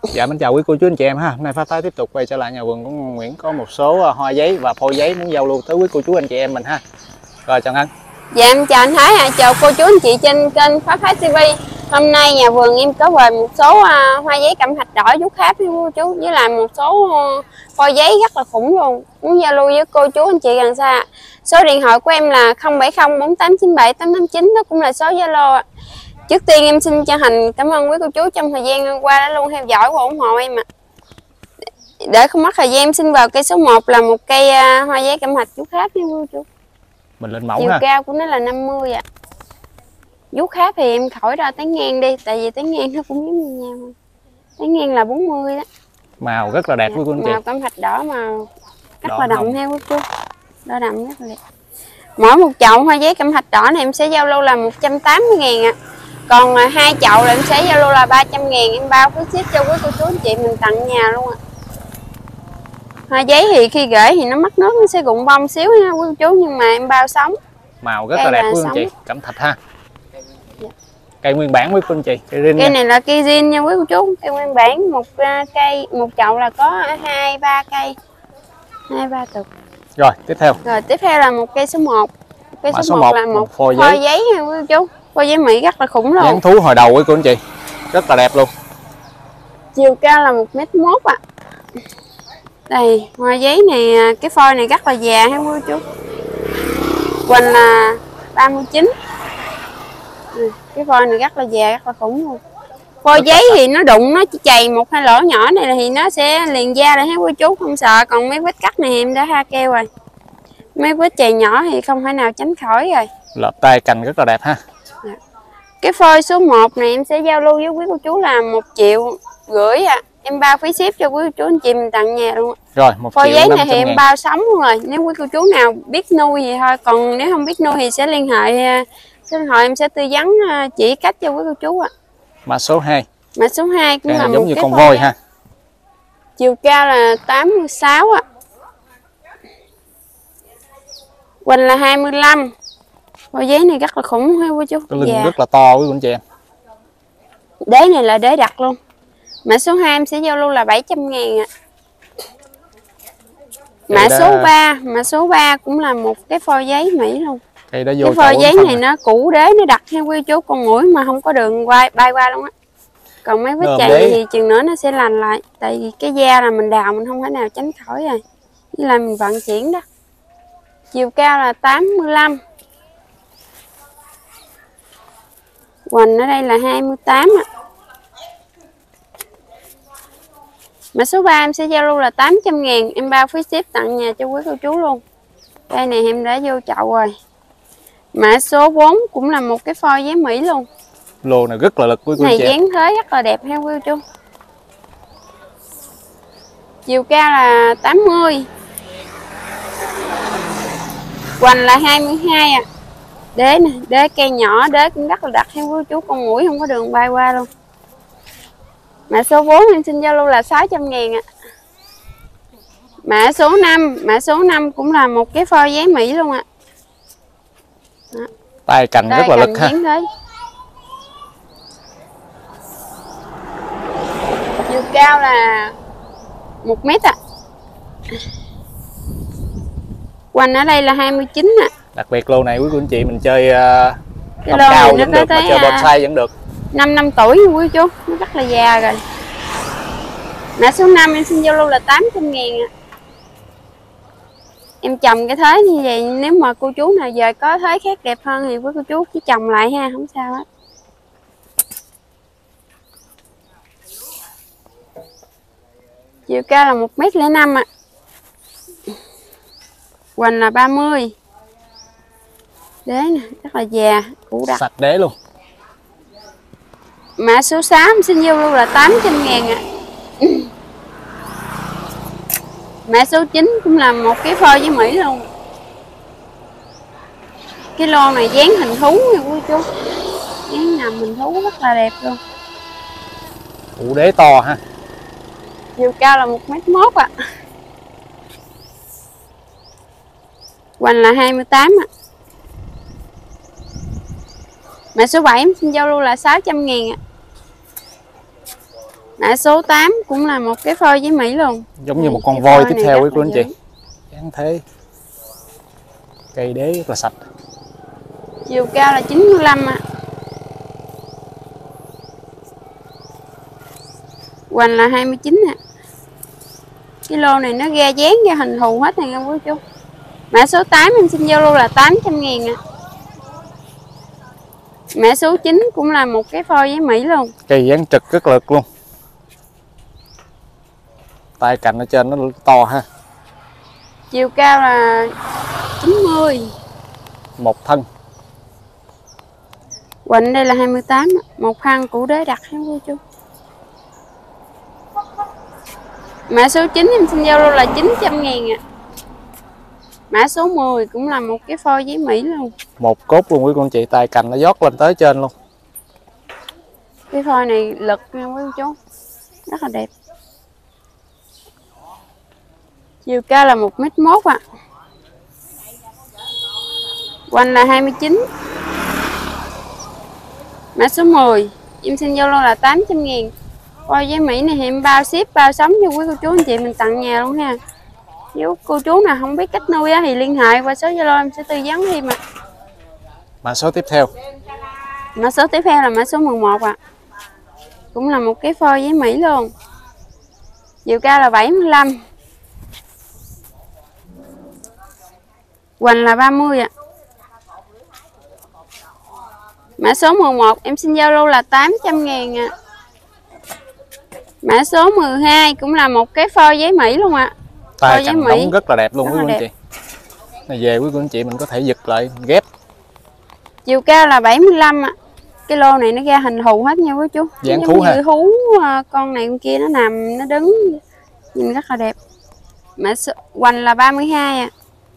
Dạ mến chào quý cô chú anh chị em ha. Hôm nay Phát Thái tiếp tục quay trở lại nhà vườn của Nguyễn, có một số hoa giấy và phôi giấy muốn giao lưu tới quý cô chú anh chị em mình ha. Rồi chào anh. Dạ em chào anh Thái, chào cô chú anh chị trên kênh Phát Thái TV. Hôm nay nhà vườn em có về một số hoa giấy cẩm thạch đỏ vú kháp với cô chú, với lại một số phôi giấy rất là khủng luôn. Muốn giao lưu với cô chú anh chị gần xa. Số điện thoại của em là 070 4897 889, đó cũng là số Zalo. Trước tiên em xin chân thành cảm ơn quý cô chú trong thời gian qua đã luôn theo dõi và ủng hộ em ạ. Để không mất thời gian em xin vào cây số 1 là một cây hoa giấy cẩm thạch vú kháp với cô chú. Mình lên mẫu Chiều ha. cao của nó là 50 ạ. Vú kháp thì em khỏi ra tán ngang đi, tại vì tán ngang nó cũng giống như nhau. Tán ngang là 40 đó. Màu rất là đẹp quý cô anh chị. Màu cẩm thạch đỏ màu rất Đỏ là đậm hồng. theo quý chú. Đỏ đậm rất là đẹp. Mỗi một chậu hoa giấy cẩm thạch đỏ này em sẽ giao lưu là 180.000 ạ. Còn hai chậu là em sẽ giao lưu là 300.000, em bao phí ship cho quý cô chú anh chị mình tặng nhà luôn ạ. Hoa giấy thì khi gửi thì nó mất nước, nó sẽ rụng bông xíu nha quý cô chú, nhưng mà em bao sống. Màu rất là đẹp quý anh chị, cẩm thạch ha. Dạ. Cây nguyên bản quý cô anh chị, cây này là cây zin nha quý cô chú. Cây nguyên bản một cây, một chậu là có 2-3 cây, 2-3 tục. Rồi tiếp theo. Rồi tiếp theo là một cây số 1. Cây số 1 là một phôi giấy nha quý cô chú. Phôi giấy Mỹ rất là khủng luôn. Dáng thú hồi đầu quý cô anh chị, rất là đẹp luôn. Chiều cao là 1m1 ạ. Đây, hoa giấy này, cái phôi này rất là già ha quý cô chú. Hoành là 39. Cái phôi này rất là già, rất là khủng luôn. Phôi giấy thì nó đụng, nó chỉ chày một hai lỗ nhỏ này thì nó sẽ liền da lại hết quý chú, không sợ. Còn mấy vết cắt này thì em đã ha keo rồi. Mấy vết chày nhỏ thì không thể nào tránh khỏi rồi. Lợp tay cành rất là đẹp ha. Cái phôi số 1 này em sẽ giao lưu với quý cô chú là 1,5 triệu ạ. Em bao phí ship cho quý cô chú anh chị mình tặng nhà luôn. Rồi 1 phôi triệu giấy này thì 500.000. em bao sống luôn rồi. Nếu quý cô chú nào biết nuôi thì thôi, còn nếu không biết nuôi thì sẽ liên hệ em sẽ tư vấn chỉ cách cho quý cô chú ạ. Mã số 2. Mã số 2 cũng là giống như con voi ha. Chiều cao là 86 ạ. Hoành là 25. Phôi giấy này rất là khủng ha quý chú. Cái lưng rất là to quý cô anh chị em. Đế này là đế đặc luôn. Mã số 2 em sẽ giao lưu là 700.000 ạ. Mã số 3 cũng là một cái phôi giấy Mỹ luôn. Cái phôi giấy này nó cũ đế, nó đặc theo quý chú, con mũi mà không có đường bay qua luôn á. Còn mấy vết chày thì chừng nữa nó sẽ lành lại, tại vì cái da là mình đào mình không thể nào tránh khỏi rồi, như là mình vận chuyển đó. Chiều cao là 85. Hoành ở đây là 28 ạ. Mã số 3 em sẽ giao lưu là 800.000, em bao phí ship tặng nhà cho quý cô chú luôn. Đây này em đã vô chậu rồi. Mã số 4 cũng là một cái phôi giấy Mỹ luôn. Lô này rất là lực quý cô này chị. Dáng thế rất là đẹp ha quý cô chú. Chiều cao là 80. Hoành là 22 ạ. Đế nè, đế cây nhỏ, đế cũng rất là đặc ha quý cô chú, con mũi không có đường bay qua luôn. Mã số 4 em xin giao lưu là 600.000 ạ. Mã số 5 cũng là một cái phôi giấy Mỹ luôn ạ. Tay cành rất là lực ha. Thế. Chiều cao là 1 mét ạ. Hoành ở đây là 29 ạ. Đặc biệt lô này quý cô anh chị mình chơi cái tầm cao vẫn được, mà chơi bonsai vẫn được. 5 năm tuổi quý chú, nó rất là già rồi. Mã số 5 em xin giao lưu là 800.000 ạ. Em trồng cái thế như vậy, nếu mà cô chú nào giờ có thế khác đẹp hơn thì quý cô chú chỉ trồng lại ha, không sao hết. Chiều cao là 1m05 ạ. Hoành là 30. Đế nè, rất là già, cũ đặc. Sạch đế luôn. Mã số 6 em xin giao lưu là 800.000 ạ. Mã số 9 cũng là một cái phôi với Mỹ luôn. Cái lon này dán hình thú nha quý chú. Dán nằm hình thú rất là đẹp luôn. Củ đế to ha. Chiều cao là 1m1 ạ. Hoành là 28 ạ. Mã số 7 em xin giao lưu là 600.000 ạ. Mã số 8 cũng là một cái phôi giấy Mỹ luôn. Giống như một con cái voi phôi tiếp này theo rất quý cô là anh chị. dữ. Dáng thế. Cây đế rất là sạch. Chiều cao là 95 ạ. Hoành là 29 ạ. Cái lô này nó ra dáng ra hình thù hết này nha quý chú. Mã số 8 em xin giao lưu là 800.000 ạ. Mã số 9 cũng là một cái phôi giấy Mỹ luôn. Cây dáng trực rất lực luôn. Tay cạnh ở trên nó to ha. Chiều cao là 90. Một thân. Hoành đây là 28. Một khăn củ đế đặt ha quý chú. Mã số 9 em xin giao lưu là 900.000 ạ. Mã số 10 cũng là một cái phôi giấy Mỹ luôn. Một cốt luôn quý cô anh chị, tay cạnh nó dót lên tới trên luôn. Cái phôi này lực nha quý chú. Rất là đẹp. Chiều cao là 1m1 ạ. Hoành là 29. Mã số 10 em xin giao lưu là 800.000. Phôi giấy Mỹ này thì em bao ship bao sắm cho quý cô chú anh chị mình tặng nhà luôn ha. Nếu cô chú nào không biết cách nuôi thì liên hệ qua số Zalo em sẽ tư vấn thêm ạ. Mã số tiếp theo. Mã số tiếp theo là mã số 11 ạ. Cũng là một cái phôi giấy Mỹ luôn. Chiều cao là 75. Hoành là 30 ạ. Mã số 11 em xin giao lưu là 800.000 ạ. Mã số 12 cũng là một cái phôi giấy Mỹ luôn ạ. Tay cạnh đóng rất là đẹp luôn quý cô anh chị. Này về quý cô anh chị mình có thể giật lại ghép. Chiều cao là 75 ạ. Cái lô này nó ra hình thù hết nha quý chú. Dáng thú ha. Thú con này con kia nó nằm nó đứng nhìn rất là đẹp. Mã số hoành là 32 ạ.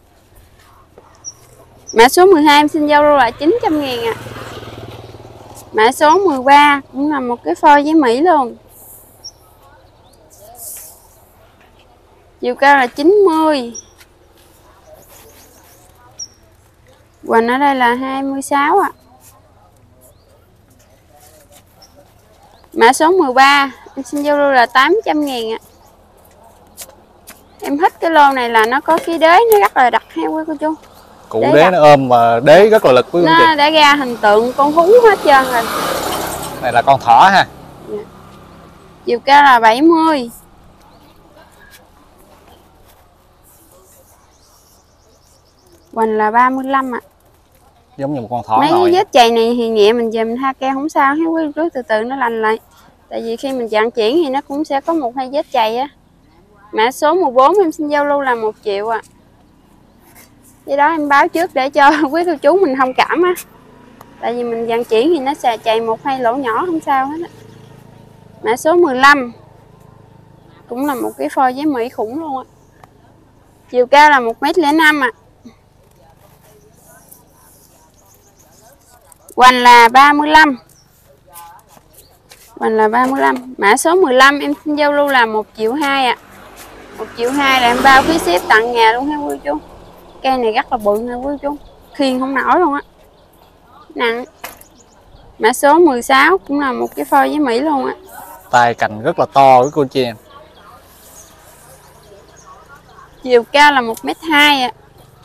Mã số 12 em xin giao lưu là 900.000 ạ. Mã số 13 cũng là một cái phôi giấy Mỹ luôn. Chiều cao là 90. Hoành ở đây là 26 ạ. Mã số 13 em xin giao lưu là 800.000 ạ. Em thích cái lô này là nó có cái đế nó rất là đặc ha quý cô chú. Cụ đế nó ôm mà đế rất là lực quý cô anh chị. Nó đã ra hình tượng con thú hết trơn rồi. Này là con thỏ ha. Dạ. Chiều cao là 70. Hoành là 35 ạ. Giống như một con thỏ Mấy nồi. vết chày này thì nhẹ mình về mình tha keo không sao hết quý chú, từ từ nó lành lại. Tại vì khi mình vận chuyển thì nó cũng sẽ có một hai vết chày á. Mã số 14 em xin giao lưu là 1 triệu ạ. Cái đó em báo trước để cho quý cô chú mình thông cảm á. Tại vì mình vận chuyển thì nó sẽ chày một hai lỗ nhỏ không sao hết á. Mã số 15 cũng là một cái phôi giấy Mỹ khủng luôn á. Chiều cao là 1m05 ạ. Hoành là 35. Hoành là 35. Mã số 15 em xin giao lưu là 1,2 triệu ạ. 1,2 triệu là em bao phí ship tặng nhà luôn ha quý chú. Cây này rất là bự nha quý chú. Khiêng không nổi luôn á. Nặng. Mã số 16 cũng là một cái phôi giấy Mỹ luôn á. Tay cành rất là to với cô anh chị em. Chiều cao là 1m2 ạ.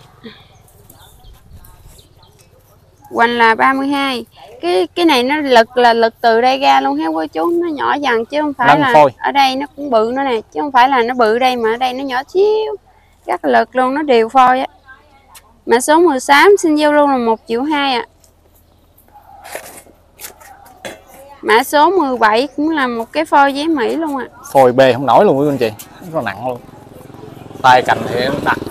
Hoành là 32. Cái này nó lực là lực từ đây ra luôn ha quý chú, nó nhỏ dần chứ không phải Nâng là phôi. ở đây nó cũng bự nữa nè, chứ không phải là nó bự đây mà ở đây nó nhỏ xíu. Rất là lực luôn, nó đều phôi á. Mã số 16 xin giao lưu là 1,2 triệu ạ. Mã số 17 cũng là một cái phôi giấy Mỹ luôn ạ. Phôi bê không nổi luôn quý anh chị, rất là nặng luôn. Tay cành thì nó đặc.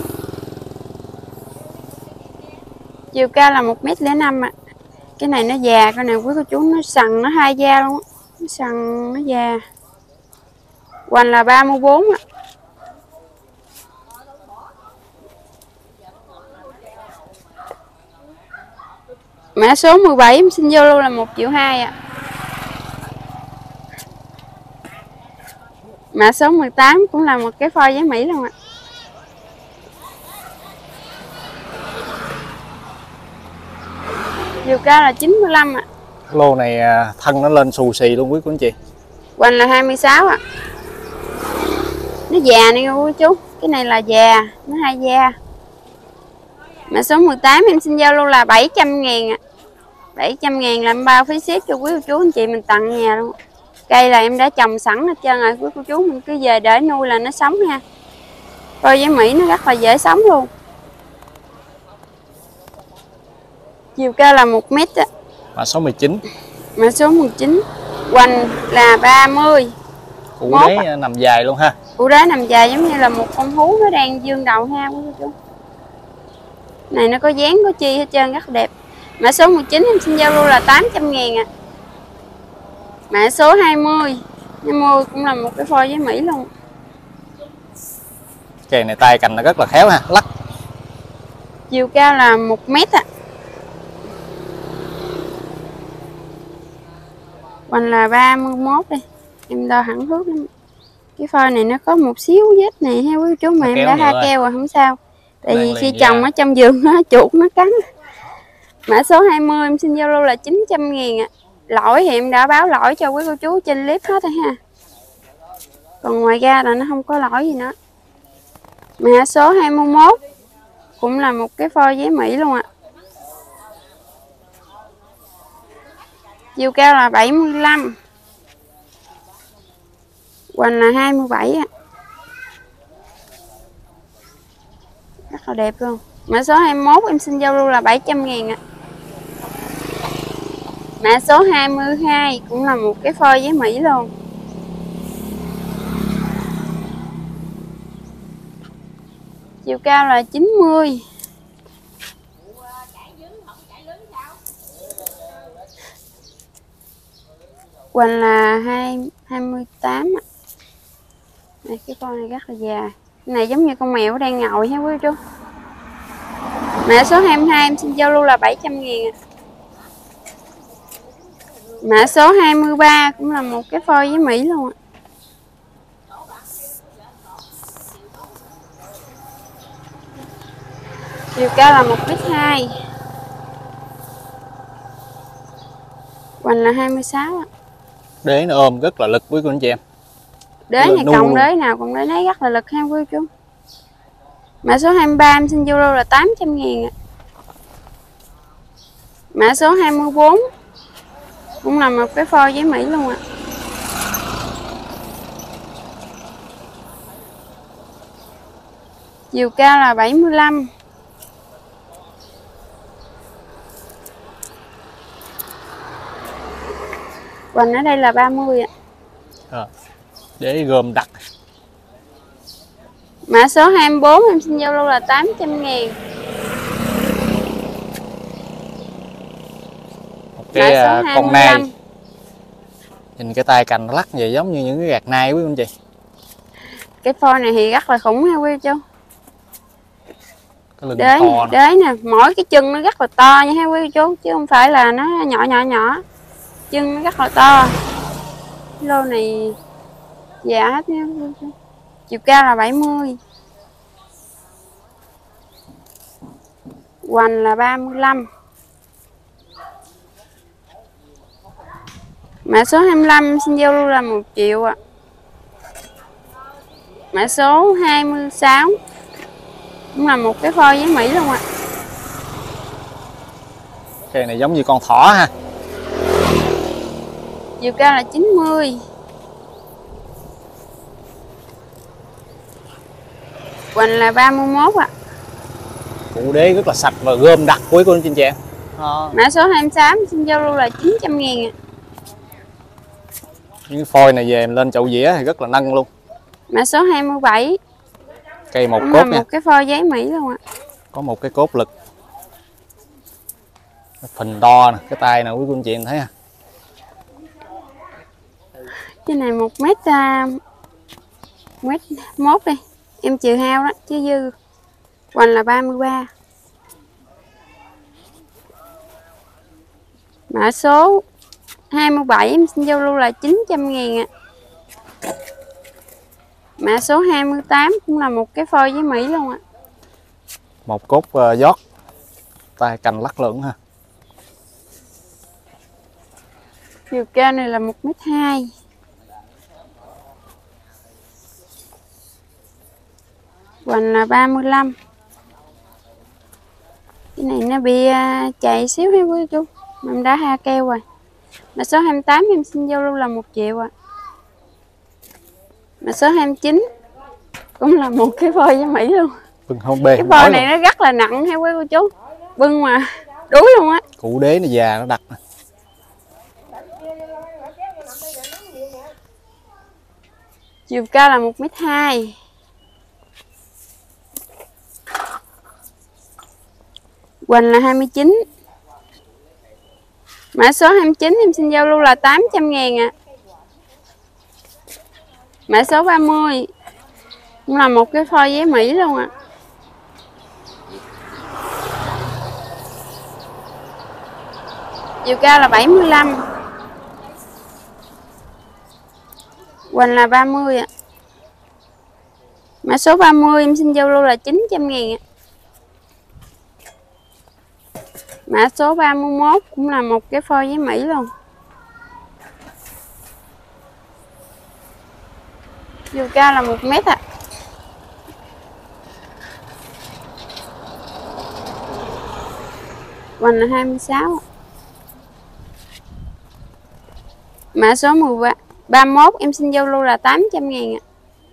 Chiều cao là 1m05 ạ. Cái này nó già, con này quý cô chú nó sần nó hai da luôn á. Nó sần nó già. Hoành là 34 ạ. Mã số 17 em xin giao lưu là 1,2 triệu ạ. Mã số 18 cũng là một cái phôi giấy Mỹ luôn ạ. Chiều cao là 95 ạ. Lô này thân nó lên xù xì luôn quý cô anh chị. Hoành là 26 ạ. Nó già này cô chú. Cái này là già, nó hai da. Mã số 18 em xin giao lưu là 700.000 ạ. 700.000 làm bao phí ship cho quý cô chú anh chị mình tặng nhà luôn. Cây là em đã trồng sẵn hết trơn rồi, quý cô chú mình cứ về để nuôi là nó sống ha. Coi với Mỹ nó rất là dễ sống luôn. Chiều cao là 1 mét á. Mã số 19. Mã số 19. Hoành là 30. Cụ đế nằm dài luôn ha. Cụ đế nằm dài giống như là một con hú nó đang dương đầu ha quý cô chú. Này nó có dáng có chi hết trơn rất đẹp. Mã số 19 em xin giao lưu là 800.000 ạ. Mã số 20. 20 cũng là một cái phôi với Mỹ luôn. Cây này tay cành nó rất là khéo ha, lắc. Chiều cao là 1 mét ạ. Hoành là 31 đây. Em đo hẳn thước lắm. Cái phôi này nó có một xíu vết này ha quý chú, mà em đã tha keo rồi không sao. Tại vì khi trồng ở trong vườn nó chuột nó cắn. Mã số 20 em xin giao lưu là 900.000 ạ. Lỗi thì em đã báo lỗi cho quý cô chú trên clip hết rồi ha. Còn ngoài ra là nó không có lỗi gì nữa. Mã số 21 cũng là một cái phôi giấy Mỹ luôn ạ. Chiều cao là 75. Hoành là 27 ạ. Rất là đẹp luôn. Mã số 21 em xin giao lưu là 700.000 ạ. Mã số 22 cũng là một cái phôi giấy Mỹ luôn. Chiều cao là 90. Hoành là 28 ạ. Này, cái con này rất là già. Cái này giống như con mèo đang ngồi ha quý chú. Mã số 22 em xin giao lưu là 700.000 ạ. Mã số 23 cũng là một cái phôi với Mỹ luôn ạ. Chiều cao là 1m2. Hoành là 26 ạ. Đế nó ôm rất là lực quý cô anh chị em. Đế này còng đế nào cũng đế nấy rất là lực ha quý chú. Mã số 23 em xin euro là 800.000 ạ. Mã số 24 cũng là một cái phôi với Mỹ luôn ạ. Chiều cao là 75. Hoành ở đây là 30 ạ. Để gom đặt. Mã số 24 em xin giao lưu là 800.000. Cái con nai. Nhìn cái tay cành nó lắc vậy giống như những cái gạt nai quý anh chị. Cái phôi này thì rất là khủng ha quý chú. Cái lưng to nè. Đế nè, mỗi cái chân nó rất là to nha ha quý chú, chứ không phải là nó nhỏ nhỏ nhỏ. Chân nó rất là to. Lô này dạ hết nha quý chú. Chiều cao là 70. Hoành là 35. Mã số 25 xin giao lưu là 1 triệu ạ. Mã số 26 cũng là một cái phôi với Mỹ luôn ạ. Cái này giống như con thỏ ha. Chiều cao là 90. Hoành là 31 ạ. Cụ đế rất là sạch và gom đặc quý cô anh chị em. Mã số 28 xin giao lưu là 900.000 ạ. Những phôi này về lên chậu dĩa thì rất là nâng luôn. Mã số 27. Cây một cũng cốt là nha. một cái phôi giấy Mỹ luôn ạ. Có một cái cốt lực. Phình to nè, cái tay nè quý cô anh chị em thấy ha. Cái này 1m1 đi. Em trừ hao đó chứ dư. Hoành là 33. Mã số 27 em xin giao lưu là 900.000 ạ. Mã số 28 cũng là một cái phôi với Mỹ luôn ạ. Một cốt giót. Tay cành lắc lưỡng ha. Chiều cao này là 1m2. Hoành là 35. Cái này nó bị chạy xíu hay quý chú. Mình đã ha keo rồi. Mã số 28 em xin giao lưu là 1 triệu ạ. Mã số 29 cũng là một cái phôi với Mỹ luôn. Bưng không bê. Cái phôi này nó rất là nặng hay quý cô chú. Bưng mà đuối luôn á. Cụ đế nó già nó đặc. Chiều cao là 1m2. Hoành là 29. Mã số 29 em xin giao lưu là 800.000 ạ. Mã số 30 cũng là một cái phôi giấy Mỹ luôn ạ. Chiều cao là 75. Hoành là 30 ạ. Mã số 30 em xin giao lưu là 900.000 ạ. Mã số 31 cũng là một cái phôi giấy Mỹ luôn. Chiều cao là 1 mét ạ. Hoành là 26. Mã số 31 em xin giao lưu là 800.000 ạ.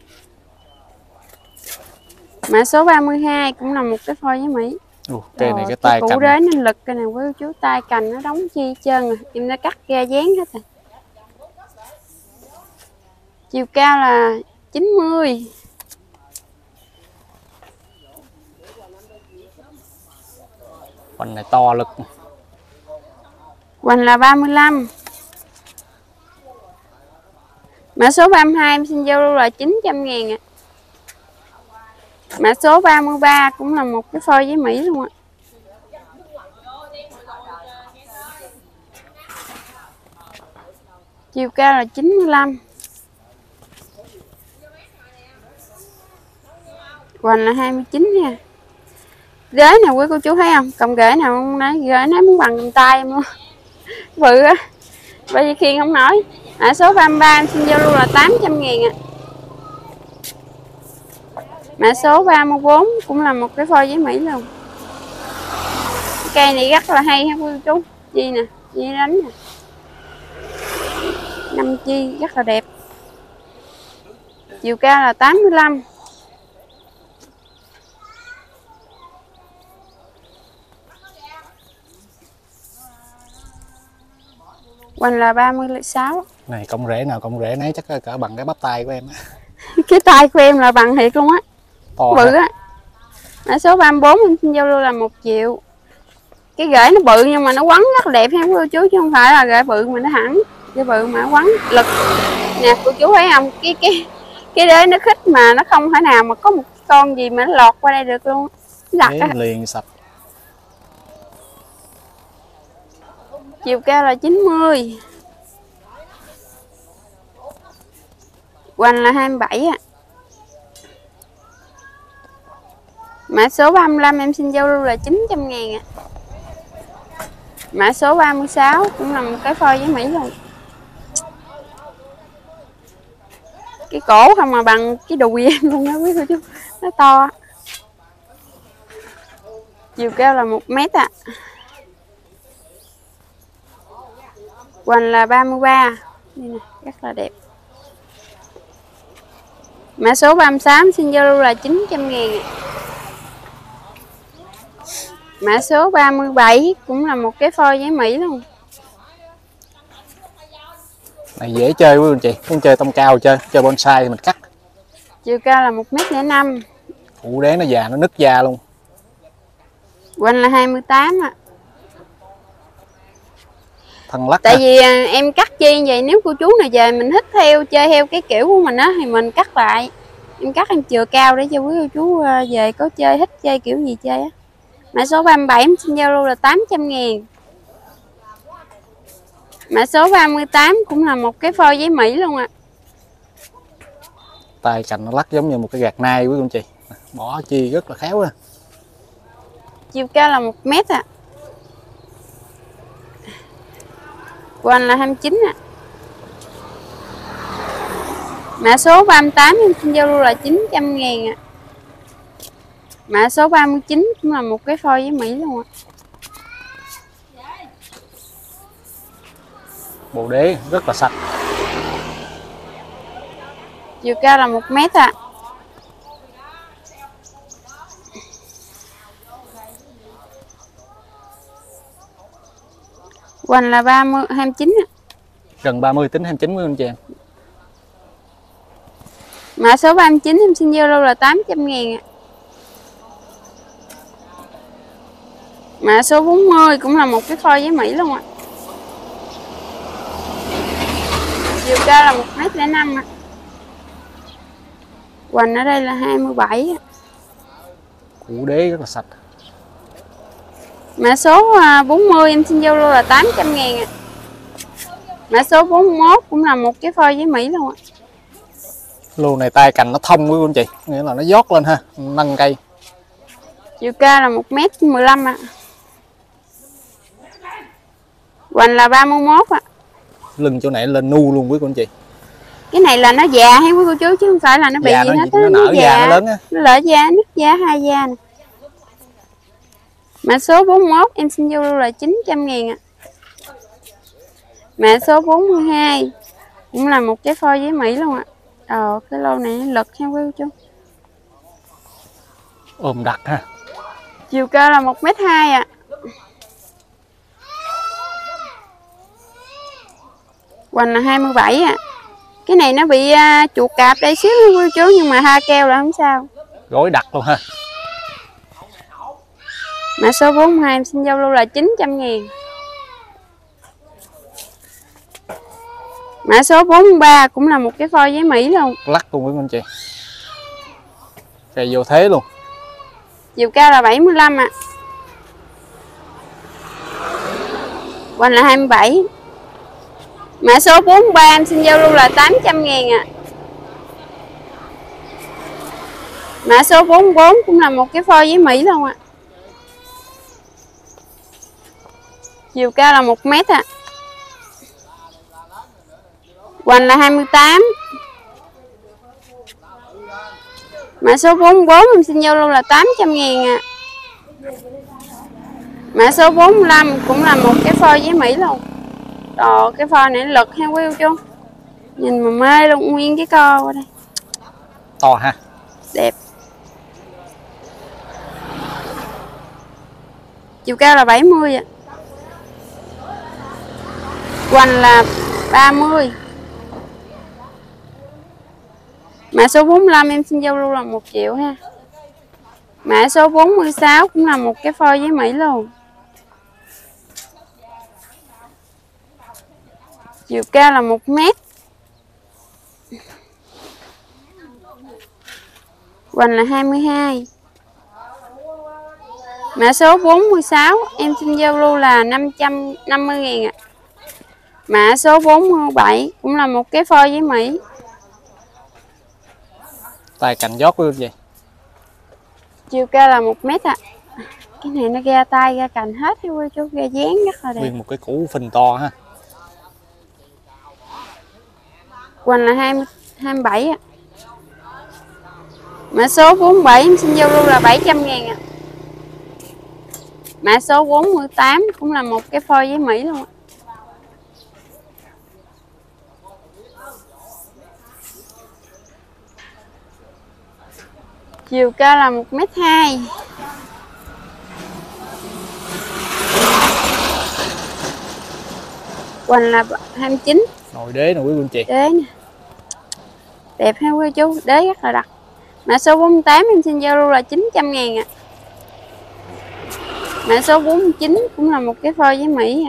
Mã số 32 cũng là một cái phôi giấy Mỹ. Cây này cái tay củ cành. đế nên lực cái này quý chú, tay cành nó đóng chi trơn rồi. Em đã cắt ra dán hết rồi. Chiều cao là 90. Hoành này to lực. Hoành là 35. Mã số 32 em xin giao lưu là 900.000 ạ. Mã số 33 cũng là một cái phôi giấy Mỹ luôn ạ. Chiều cao là 95. Hoành là 29 nha. Ghế nào quý cô chú thấy không? Cầm ghế nào không nói, ghế nó muốn bằng cầm tay em luôn. Bự á. Bởi vì khiên không nói. Mã số 33 em xin giao lưu là 800.000 ạ. Mã số 34 cũng là một cái phôi giấy Mỹ luôn. Cây này rất là hay ha quý cô chú. Chi nè, chi đánh nè. 5 chi rất là đẹp. Chiều cao là 85. Hoành là 36. Này cọng rễ nào cọng rễ nấy chắc cỡ bằng cái bắp tay của em á. Cái tay của em là bằng thiệt luôn á. To Bự á. Mã số 34 em xin giao lưu là 1 triệu. Cái rễ nó bự nhưng mà nó quấn rất là đẹp ha cô chú, chứ không phải là rễ bự mà nó hẳn. Rễ bự mà quấn lực. Nè cô chú thấy không? Cái đế nó khít mà nó không thể nào mà có một con gì mà nó lọt qua đây được luôn. Lặt á. Liền sạch. Chiều cao là 90. Hoành là 27 ạ. Mã số 35 em xin giao lưu là 900.000 ạ. Mã số 36 cũng là một cái phôi với Mỹ luôn. Cái cổ không mà bằng cái đùi em luôn đó quý cô chú. Nó to. Chiều cao là 1 mét ạ. Hoành là 33. Đây nè, rất là đẹp. Mã số 38 xin giao lưu là 900.000 ạ. Mã số 37 cũng là một cái phôi với Mỹ luôn. Này dễ chơi quý anh chị, muốn chơi tông cao chơi bonsai thì mình cắt. Chiều cao là 1m05. Cụ đế nó già nó nứt da luôn. Hoành là 28 ạ. Thân lắc. Tại vì em cắt chi vậy, nếu cô chú nào về mình thích theo chơi theo cái kiểu của mình á thì mình cắt lại. Em cắt em chừa cao để cho quý cô chú về có chơi thích chơi kiểu gì chơi á. Mã số 37 em xin giao lưu là 800.000. Mã số 38 cũng là một cái phôi giấy Mỹ luôn ạ. Tay cành nó lắc giống như một cái gạt nai quý anh chị. Bỏ chi rất là khéo á. Chiều cao là 1 mét ạ. Hoành là 29 ạ. À. Mã số 38 em xin giao lưu là 900.000 ạ. À. Mã số 39 cũng là một cái phôi với Mỹ luôn ạ. Bộ đế rất là sạch. Chiều cao là 1 mét ạ. Hoành là 29 ạ. Gần 30 tính 29 mươi anh chị em. Mã số 39 em xin Zalo là 800.000 ạ. Mã số 40 cũng là một cái phôi với Mỹ luôn ạ. Chiều cao là 1m05 ạ. Hoành ở đây là 27 ạ. Củ đế rất là sạch. Mã số 40 em xin Zalo là 800.000 ạ. Mã số 41 cũng là một cái phôi với Mỹ luôn ạ. Lô này tay cành nó thông quý anh chị, nghĩa là nó dót lên ha, nâng cây. Chiều cao là 1m15 ạ. Hoành là 31 ạ. Lưng chỗ này lên nu luôn quý cô anh chị. Cái này là nó già hay quý cô chú, chứ không phải là nó bị Già gì hết. nó nở già nó lớn á. Nó lỡ da, nứt da, hai da nè. Mã số 41 em xin Zalo là 900.000 ạ. Mã số 42 cũng là một cái phôi với Mỹ luôn ạ. Cái lô này nó lực ha quý cô chú. Ôm đặc ha. Chiều cao là 1m2 ạ. Hoành là 27 ạ. Cái này nó bị chuột cạp đây xíu quý cô chú, nhưng mà ha keo là không sao. Gối đặc luôn ha. Mã số 42 em xin Zalo là 900.000. Mã số 43 cũng là một cái phôi với Mỹ luôn. Lắc luôn quý anh chị. Cây vô thế luôn. Chiều cao là 75 ạ. Hoành là 27. Mã số 43 em xin Zalo là 800.000 ạ. Mã số 44 cũng là một cái phôi với Mỹ luôn ạ. Chiều cao là 1 mét ạ. Hoành là 28. Mã số 44 em xin Zalo là 800.000 ạ. Mã số 45 cũng là một cái phôi với Mỹ luôn. Cái phôi này lực ha quý cô chú. Nhìn mà mê luôn, nguyên cái co qua đây. To ha. Đẹp. Chiều cao là 70 ạ. Hoành là 30. Mã số 45 em xin Zalo là 1 triệu ha. Mã số 46 cũng là một cái phôi với Mỹ luôn. Chiều cao là 1 mét. Hoành là 22. Mã số 46 em xin Zalo là 550.000 ạ. Mã số 47 cũng là một cái phôi với Mỹ. Tay cành giót quý anh chị. Chiều cao là 1 mét ạ. Cái này nó ra tay ra cành hết ha quý chú, ra dáng rất là đẹp. Nguyên một cái củ phình to ha. Hoành là 27 ạ. Mã số 47 em xin Zalo là 700.000 ạ. Mã số 48 cũng là một cái phôi với Mỹ luôn ạ. Chiều cao là 1m2. Hoành là 29. Nồi đế nè quý anh chị. Đế nè. Đẹp ha quý chú, đế rất là đặc. Mã số 48 em xin Zalo là 900.000 ạ. Mã số 49 cũng là một cái phôi với Mỹ ạ.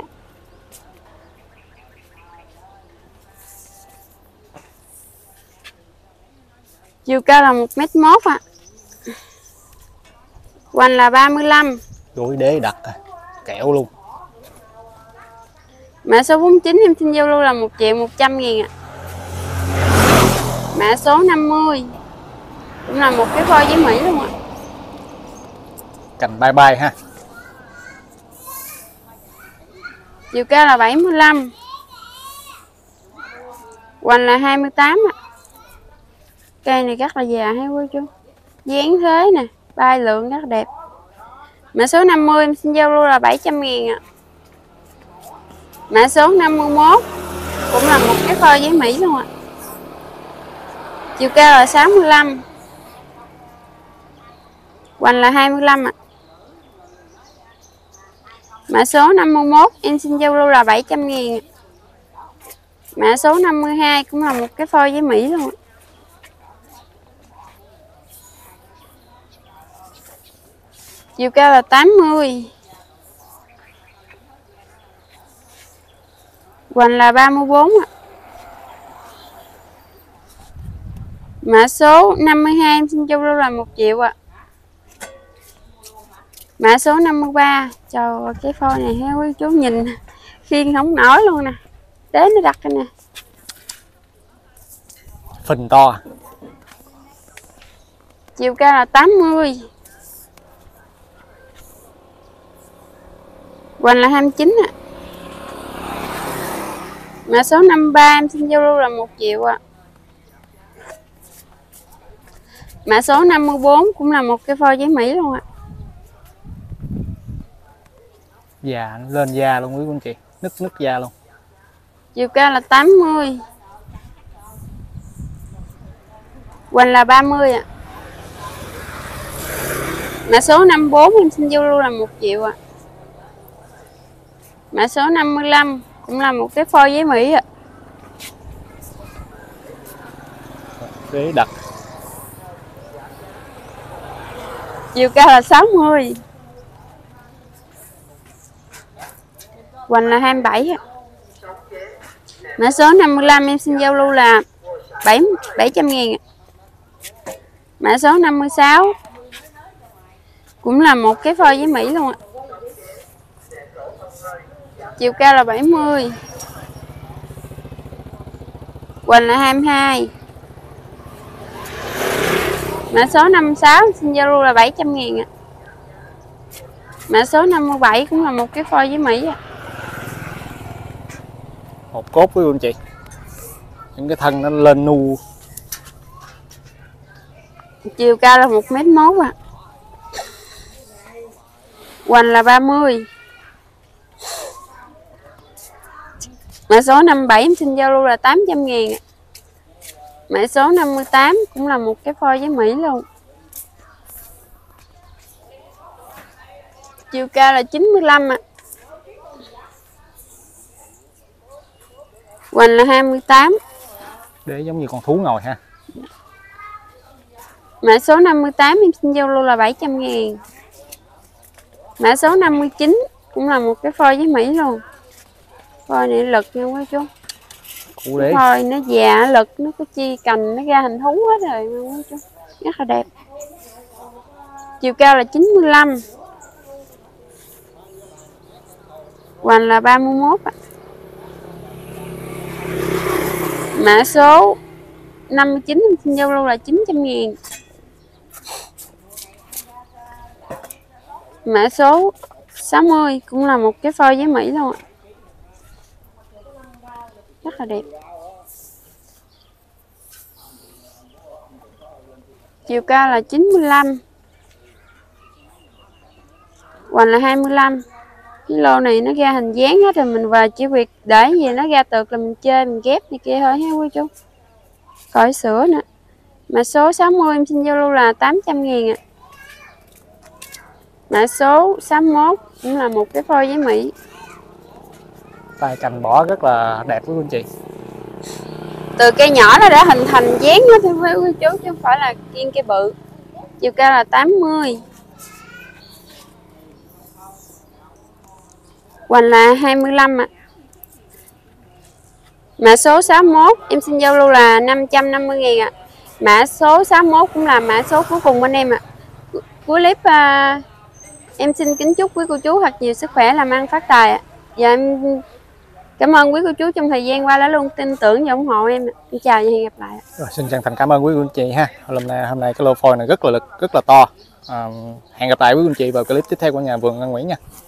Chiều cao là 1m1 ạ. Hoành là 35. Gối đế đặc à. Kẹo luôn. Mã số 49 em xin Zalo là 1.100.000 ạ. Mã số 50 cũng là một cái phôi với Mỹ luôn ạ. Cành bay bay ha. Chiều cao là 75. Hoành là 28 ạ. Cây này rất là già ha quý chú. Dáng thế nè. Ba lượng rất đẹp. Mã số 50 em xin giao lưu là 700.000 ạ. Mã số 51 cũng là một cái phôi giấy Mỹ luôn ạ. Chiều cao là 65, hoành là 25 ạ. Mã số 51 em xin giao lưu là 700.000. Mã số 52 cũng là một cái phôi giấy Mỹ luôn ạ. Chiều cao là 80, hoành là 34 ạ. Mã số 52 em xin giao lưu là 1 triệu ạ. Mã số 53, trời cái phôi này ha quý chú nhìn khiên không nổi luôn nè. Đến nó đặt cái nè. Phình to. Chiều cao là 80, hoành là 29 ạ. Mã số 53 em xin giao lưu là 1 triệu ạ. Mã số 54 cũng là một cái phôi giấy Mỹ luôn ạ. Già lên da luôn quý cô anh chị, nứt da luôn. Chiều cao là 80, hoành là 30 ạ. Mã số 54 em xin giao lưu là 1 triệu ạ. Mã số 55 cũng là một cái phôi giấy Mỹ ạ. Ghế đặt. Chiều cao là 60, hoành là 27 ạ. Mã số 55 em xin giao lưu là 700.000 ạ. Mã số 56 cũng là một cái phôi giấy Mỹ luôn ạ. Chiều cao là 70, hoành là 22. Mã số 56 xin giao lưu là 700.000 ạ. Mã số 57 cũng là một cái phôi giấy Mỹ ạ. Hộp cốt quý cô anh chị, những cái thân nó lên nu. Chiều cao là 1m1 ạ. Hoành là 30. Mã số 57 em xin giao lưu là 800.000 ạ. Mã số 58 cũng là một cái phôi giấy Mỹ luôn. Chiều cao là 95 ạ. Hoành là 28. Để giống như con thú ngồi ha. Mã số 58 em xin giao lưu là 700.000. Mã số 59 cũng là một cái phôi giấy Mỹ luôn. Phôi này lực nha quý chú. Phôi nó già lực, nó có chi cành nó ra hình thú hết rồi nha quý chú. Rất là đẹp. Chiều cao là 95. Hoành là 31 ạ. Mã số 59 em xin giao lưu là 900.000. Mã số 60 cũng là một cái phôi giấy Mỹ luôn ạ. Rất là đẹp. Chiều cao là 95. Hoành là 25. Cái lô này nó ra hình dáng hết rồi, mình vào chỉ việc để gì nó ra tược là mình chơi, mình ghép này kia thôi ha quý chú. Khỏi sữa nữa. Mã số 60 em xin giao lưu là 800.000 ạ. Mã số 61 cũng là một cái phôi giấy Mỹ. Tay cành bỏ rất là đẹp quý anh chị. Từ cây nhỏ nó đã hình thành dáng nó theo quý chú, chứ không phải là kiên cây bự. Chiều cao là 80. Hoành là 25 ạ. Mã số 61 em xin giao lưu là 550.000 ạ. Mã số 61 cũng là mã số cuối cùng bên em ạ. Cuối clip em xin kính chúc quý cô chú thật nhiều sức khỏe, làm ăn phát tài ạ. Và em cảm ơn quý cô chú trong thời gian qua đã luôn tin tưởng và ủng hộ em. Em chào và hẹn gặp lại. Rồi, xin chân thành cảm ơn quý cô anh chị ha. Hôm nay cái lô phôi này rất là lực, rất là to. Hẹn gặp lại quý cô anh chị vào clip tiếp theo của nhà vườn Ngân Nguyễn nha.